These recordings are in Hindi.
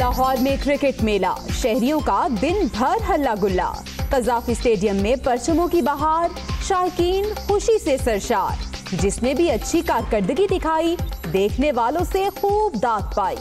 लाहौर में क्रिकेट मेला, शहरियों का दिन भर हल्ला गुल्ला। कज़ाफी स्टेडियम में परचमों की बहार, शायकीन खुशी से सरशार। जिसने भी अच्छी कारकर्दगी दिखाई, देखने वालों से खूब दाद पाई।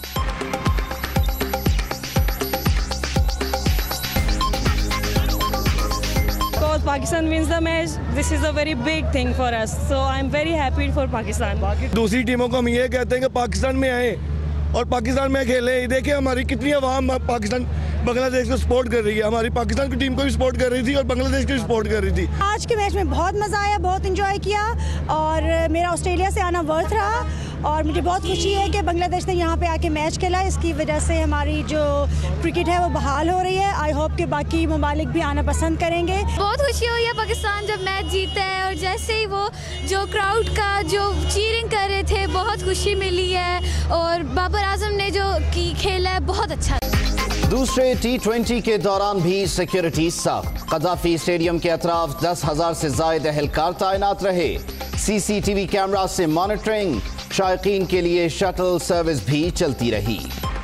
Pakistan wins the match. This is a very big thing for us. So I'm very happy for Pakistan. दूसरी टीमों को हम ये कहते हैं कि पाकिस्तान में आए और पाकिस्तान में खेले। देखिए हमारी कितनी आवाम पाकिस्तान बांग्लादेश को सपोर्ट कर रही है। हमारी पाकिस्तान की टीम को भी सपोर्ट कर रही थी और बांग्लादेश को भी सपोर्ट कर रही थी। आज के मैच में बहुत मज़ा आया, बहुत एंजॉय किया और मेरा ऑस्ट्रेलिया से आना वर्थ रहा और मुझे बहुत खुशी है कि बांग्लादेश ने यहाँ पे आके मैच खेला। इसकी वजह से हमारी जो क्रिकेट है वो बहाल हो रही है। आई होप कि बाकी ममालिक भी आना पसंद करेंगे। बहुत खुशी हुई है पाकिस्तान जब मैच जीता है और जैसे ही वो जो क्राउड का जो चीयरिंग कर रहे थे, बहुत खुशी मिली है और बाबर आजम ने जो खेला है बहुत अच्छा। दूसरे T20 के दौरान भी सिक्योरिटी सख्त। कज़ाफी स्टेडियम के अतराफ 10,000 से ज्यादा एहलकार तैनात रहे। CCTV कैमरा से मॉनिटरिंग, शायकीन के लिए शटल सर्विस भी चलती रही।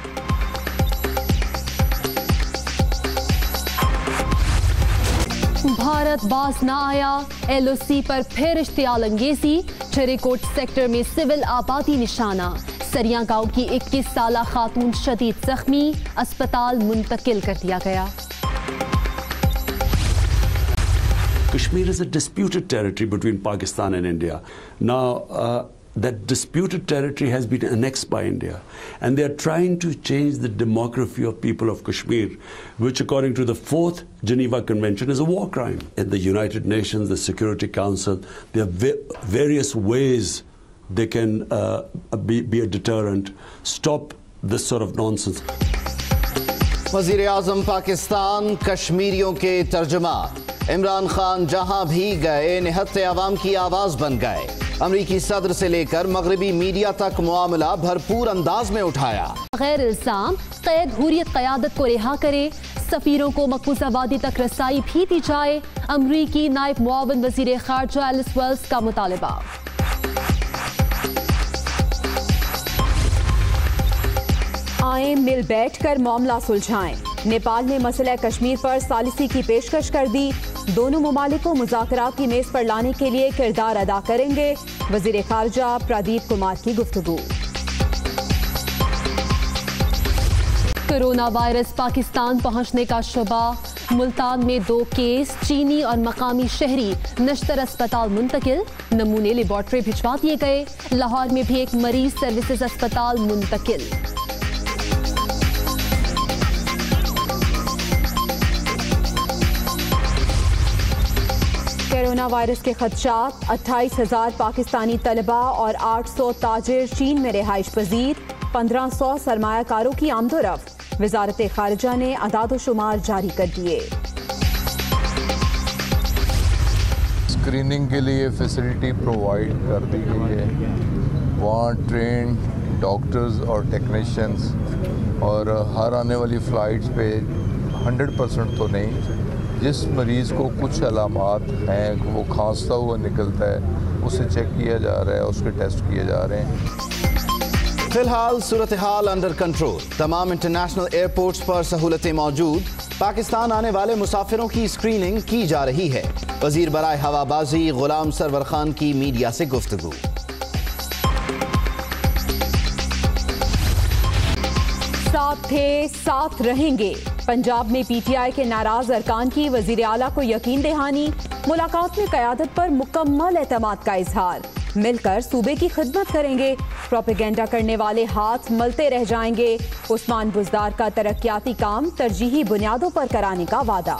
भारत बाज न आया, LOC पर फिर इश्तियाल अंगेजी। चेरेकोट सेक्टर में सिविल आबादी निशाना। सरिया गांव की 21 साला खातून शदीद जख्मी, अस्पताल मुंतकिल कर दिया गया। Kashmir is a disputed territory between Pakistan and India. Now, that disputed territory has been annexed by India, and they are trying to change the demography of people of Kashmir, which according to the 4th Geneva Convention is a war crime. In the United Nations, the Security Council, there are various ways they can be a deterrent, stop this sort of nonsense. वज़ीर आज़म पाकिस्तान कश्मीरियों के तर्जुमान। इमरान खान जहां भी गए निहत्ते अवाम की आवाज बन गए। अमरीकी सदर से लेकर मगरबी मीडिया तक मामला भरपूर अंदाज में उठाया। गैर इल्जाम कैद हुर्रियत क़यादत को रिहा करे, सफीरों को मकबूजा वादी तक रसाई भी दी जाए। अमरीकी नायब मुआविन वज़ीर ख़ारजा एलिस वेल्स का मुतालबा। आए मिल बैठकर मामला सुलझाएं। नेपाल ने मसला कश्मीर पर सालिसी की पेशकश कर दी। दोनों ममालिक को मज़ाक़ रात की मेज पर लाने के लिए किरदार अदा करेंगे। वज़ीर ख़ारजा प्रदीप कुमार की गुफ्तगू। कोरोना वायरस पाकिस्तान पहुंचने का शुबा। मुल्तान में 2 केस, चीनी और मकामी शहरी नश्तर अस्पताल मुंतकिल। नमूने लेबॉर्ट्री भिजवा दिए गए। लाहौर में भी एक मरीज सर्विसेज अस्पताल मुंतकिल। कोरोना वायरस के खदशात, 28,000 पाकिस्तानी तलबा और 800 ताजिर चीन में रिहाइश पजीर। 1500 सरमायाकारों की आमदोरफ्त। वजारत खारजा ने अदाद शुमार जारी कर दिए। स्क्रीनिंग के लिए फैसिलिटी प्रोवाइड कर दी गई है। वहाँ ट्रेन डॉक्टर्स और टेक्नीशियंस और हर आने वाली फ़्लाइट्स पे 100% तो नहीं, जिस मरीज़ को कुछ अलामात हैं, वो खांसता हुआ निकलता है, उसे चेक किया जा रहा है, उसके टेस्ट किए जा रहे हैं। फिलहाल सूरत हाल अंडर कंट्रोल। तमाम इंटरनेशनल एयरपोर्ट्स पर सहूलतें मौजूद। पाकिस्तान आने वाले मुसाफिरों की स्क्रीनिंग की जा रही है। वजीर बराए हवाबाजी गुलाम सरवर खान की मीडिया से गुफ्तगू। साथ थे, साथ रहेंगे। पंजाब में PTI के नाराज अरकान की वजीर आला को यकीन दहानी। मुलाकात में क़यादत पर मुकम्मल एतमाद का इजहार। मिलकर सूबे की खिदमत करेंगे। प्रोपेगेंडा करने वाले हाथ मलते रह जाएंगे। उस्मान बुज़दार का तरक्याती काम तरजीही बुनियादों पर कराने का वादा।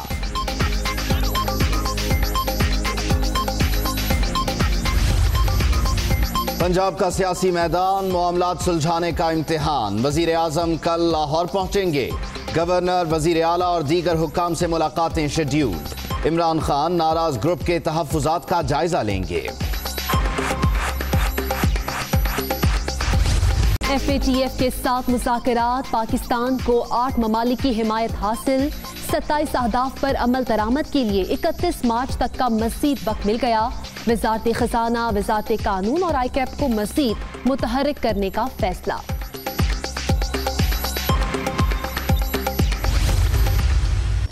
पंजाब का सियासी मैदान, मामलात सुलझाने का इम्तिहान। वजीर आजम कल लाहौर पहुंचेंगे। गवर्नर, वजीर आला और दीगर हुक्काम से मुलाकातें शेड्यूल्ड। इमरान खान नाराज ग्रुप के तहफ़्फ़ुज़ात का जायजा लेंगे। FATF के साथ मुज़ाकरात। पाकिस्तान को 8 ममालिक की हिमायत हासिल। 27 अहदाफ पर अमल दरामद के लिए 31 मार्च तक का मज़ीद वक्त मिल गया। वज़ारत ख़ज़ाना, वज़ारत कानून और ICAP को मज़ीद मुतहर्रिक करने का फैसला।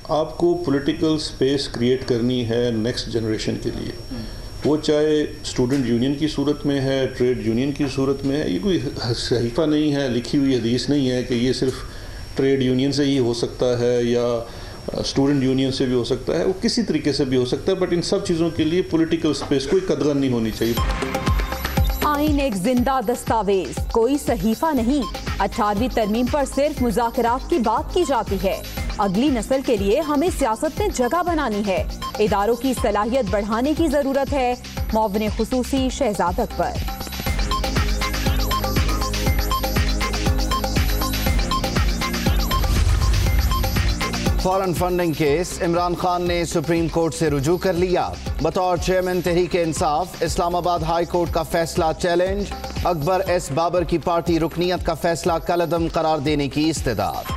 आपको पॉलिटिकल स्पेस क्रिएट करनी है नेक्स्ट जनरेशन के लिए, वो चाहे स्टूडेंट यूनियन की सूरत में है, ट्रेड यूनियन की सूरत में है। ये कोई सहीफा नहीं है, लिखी हुई हदीस नहीं है कि ये सिर्फ ट्रेड यूनियन से ही हो सकता है या स्टूडेंट यूनियन से भी हो सकता है, वो किसी तरीके से भी हो सकता है, बट इन सब चीज़ों के लिए पॉलिटिकल स्पेस कोई कदगन नहीं होनी चाहिए। आईन एक जिंदा दस्तावेज, कोई सहीफा नहीं। 18वीं तरमीम पर सिर्फ मुज़ाकरात की बात की जाती है। अगली नस्ल के लिए हमें सियासत में जगह बनानी है। इदारों की सलाहियत बढ़ाने की जरूरत है। मुआविन खुसूसी Shahzad Akbar. Foreign funding case, Imran Khan ने सुप्रीम कोर्ट से रुजू कर लिया। बतौर chairman Tehreek Insaf Islamabad high court का फैसला चैलेंज। अकबर एस बाबर की पार्टी रुकनीयत का फैसला कलअदम करार देने की इस्तेदाद।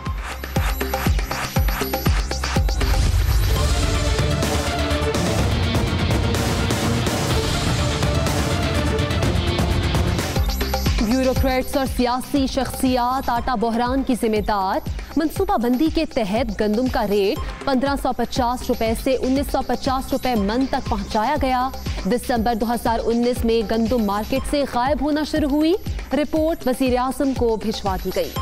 ब्यूरोक्रेट्स और सियासी शख्सियात आटा बहरान की जिम्मेदार। मनसूबाबंदी के तहत गंदम का रेट 1550 रुपए से 1950 रुपए मन तक पहुंचाया गया। दिसंबर 2019 में गंदम मार्केट से गायब होना शुरू हुई। रिपोर्ट वजीर आज़म को भिजवा दी गई।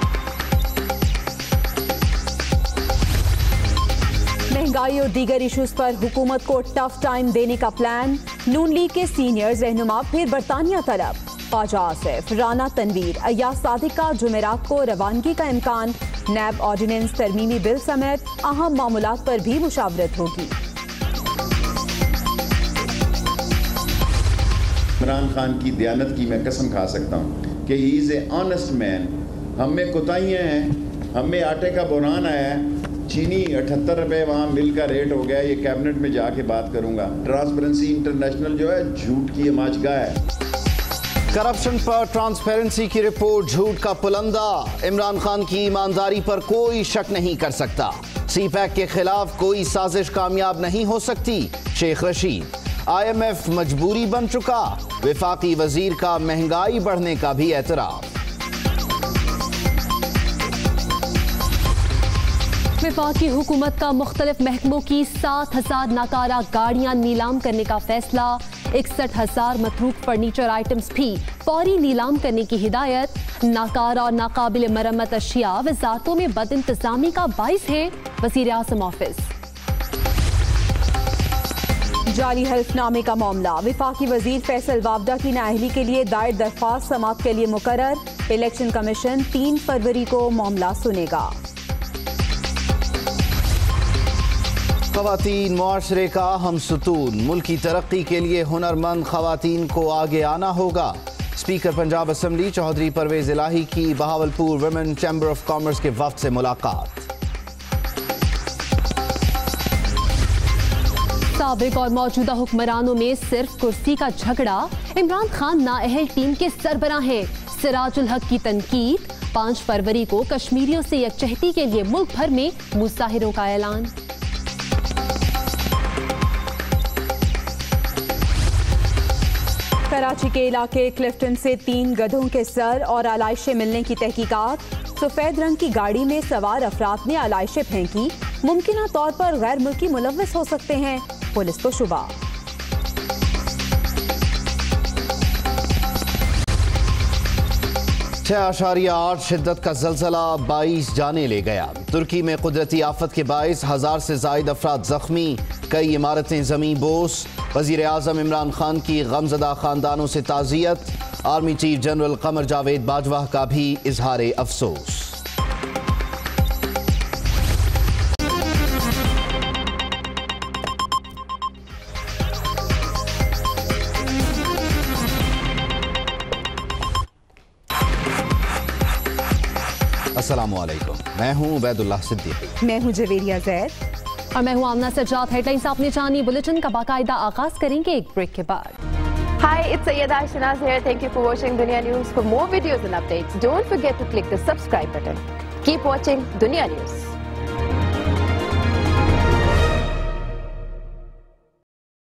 महंगाई और दीगर इश्यूज पर हुकूमत को टफ टाइम देने का प्लान। नून लीग के सीनियर रहनुमा फिर बरतानिया तलब। ख्वाजा आसिफ, राना तनवीर, अय्याज सादिक का जुमेरात को रवानगी का इम्कान। नैब ऑर्डिनेंस तरमीमी बिल समेत अहम मामूलात पर भी मुशावरत होगी। इमरान खान की दयानत की मैं कसम खा सकता हूँ कि he is a honest man. हम में कोताहियाँ हैं, हम में आटे का बुरान आया है। चीनी 78 रुपये वहाँ मिल का रेट हो गया। ये कैबिनेट में जाके बात करूँगा। ट्रांसपेरेंसी इंटरनेशनल जो है झूठ की अमाजगाह है। करप्शन पर ट्रांसपेरेंसी की रिपोर्ट झूठ का पुलंदा। इमरान खान की ईमानदारी पर कोई शक नहीं कर सकता। सीपैक के खिलाफ कोई साजिश कामयाब नहीं हो सकती। शेख रशीद, IMF मजबूरी बन चुका। वफाकी वजीर का महंगाई बढ़ने का भी एतराफ। वफाकी हुकूमत का मुख्तलिफ महकमों की 7000 नाकारा गाड़ियां नीलाम करने का फैसला। 61,000 मतरूक फर्नीचर आइटम्स भी फौरी नीलाम करने की हिदायत। नाकारा और नाकाबिल मरम्मत अशिया वजारतों में बदइंतजामी का बाइस है। वजीर आज़म ऑफिस। जाली हल्फनामे का मामला। वफाकी वजीर फैसल वावडा की नाअहली के लिए दायर दरख्वास्त समाअत के लिए मुकर्रर। इलेक्शन कमीशन 3 फरवरी को मामला सुनेगा। ख़वातीन मुआशरे का हम सुतून। मुल्की तरक्की के लिए हुनरमंद ख़वातीन को आगे आना होगा। स्पीकर पंजाब असम्बली चौधरी परवेज इलाही की Bahawalpur women chamber of commerce के वफ्द से मुलाकात। साबिक और मौजूदा हुक्मरानों में सिर्फ कुर्सी का झगड़ा। इमरान खान नाअहल टीम के सरबराह हैं। सिराजुल हक की तनकीद। 5 फरवरी को कश्मीरियों से यकजहती के लिए मुल्क भर में मुजाहिरों का ऐलान। कराची के इलाके क्लिफ्टन से 3 गधों के सर और आलाइशें मिलने की तहकीकात। सफेद रंग की गाड़ी में सवार अफराद ने आलाइशें फेंकी। मुमकिन तौर पर गैर मुल्की मुलव्विस हो सकते हैं, पुलिस को शुबा। 6.8 शिद्दत का ज़लज़ला 22 जाने ले गया। तुर्की में कुदरती आफत के बाइस 1000 से ज़ायद अफराद जख्मी। कई इमारतें ज़मीं बोस। वज़ीर आज़म इमरान खान की गमज़दा ख़ानदानों से ताज़ियत। Army chief general Qamar Javed Bajwa का भी इजहार अफसोस। अस्सलामुअलैकुम, मैं हूं उबैदुल्लाह सिद्दीकी। मैं हूं जवेरिया ज़ैद और मैं हूं आमना सज्जाद। हेडलाइंस आपने जानी। बुलेटिन का बाकायदा आगाज करेंगे एक ब्रेक के बाद। Hi, it's Sayyeda Shanaz here. Thank you for watching Dunya News. For more videos and updates, don't forget to click the subscribe button. Keep watching Dunya News.